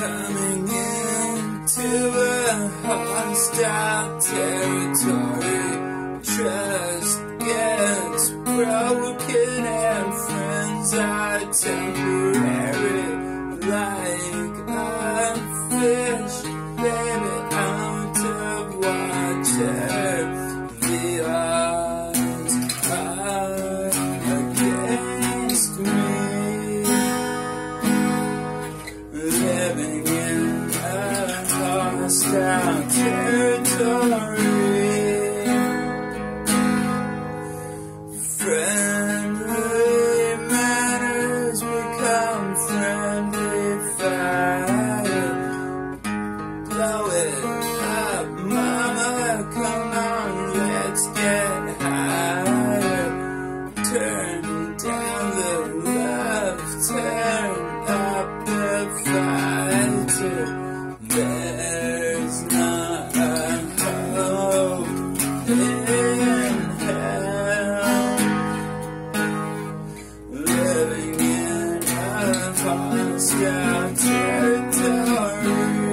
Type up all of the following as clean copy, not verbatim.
coming into a hostile territory. Trust gets broken and friends are temporary. Like a fish, baby, out of water. The odds are against me. Living in a hostile territory. Friendly manners become friendly fire. Blow it up, mama, come on, let's get higher. Turn down the love, turn up the fighter. There's not a hope in hell. Living in a hostile territory.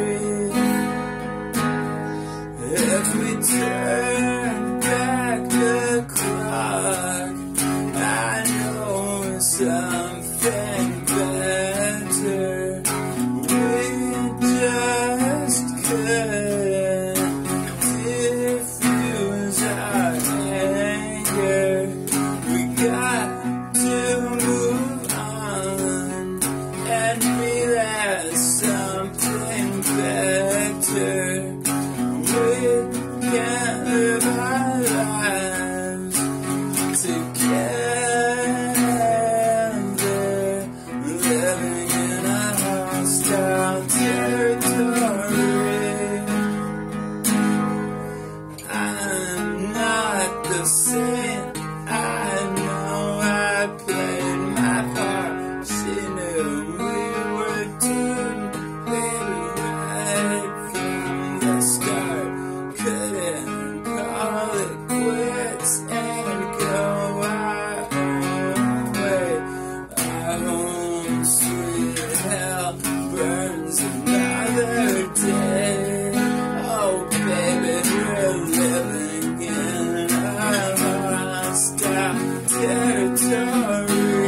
If we turn back the clock, I know something better. We just could diffuse our anger. We got to move on and be that something better. We can't live our lives together, living in a hostile territory. I'm not the saint, I know I played my part. She knew we were doomed, baby, right from the start. Couldn't call it quits and go our own way. Our own sweet hell burns another day. Oh baby, we're living in a hostile territory.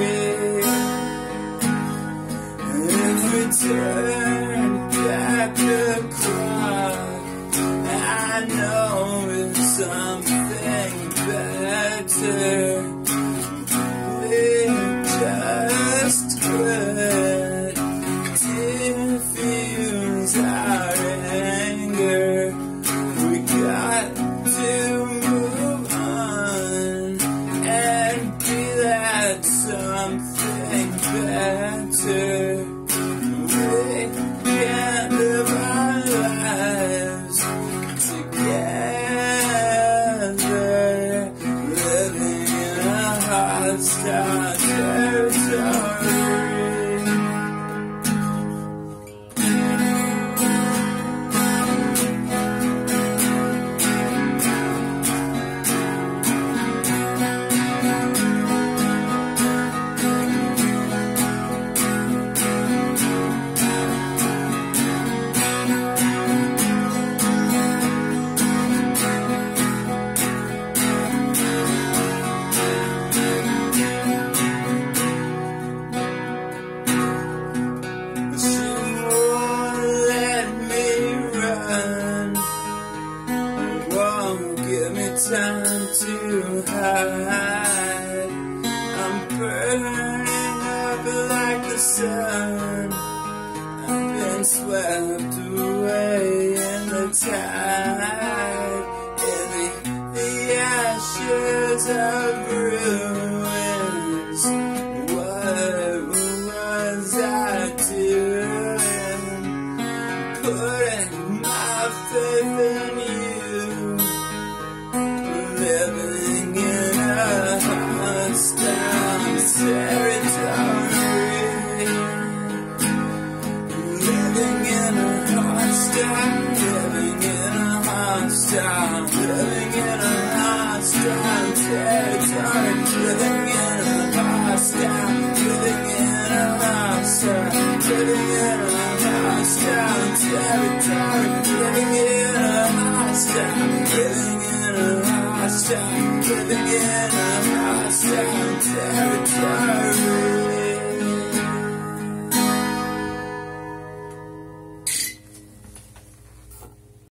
If we turn back the clock, I know it's something better. We just could diffuse our anger. We got to move on and be that something better. We can't live our lives together, living in a hostile territory. Time to hide. I'm burning up like the sun. I've been swept away in the tide, in the ashes of ruins. What was I doing? Putting my faith in you. Living in a hostile territory. Living in a hostile, living in a hostile, living in a hostile territory. Living in a hostile, living in a hostile, living in a hostile. hostile territory, living in a hostile, living in a hostile, living in a